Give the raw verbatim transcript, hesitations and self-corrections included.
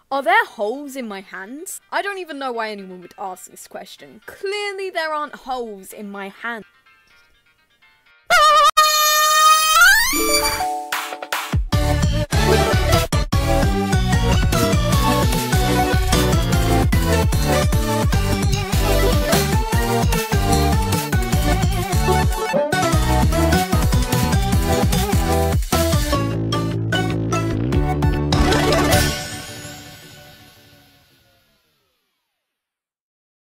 Are there holes in my hands? I don't even know why anyone would ask this question. Clearly there aren't holes in my hand.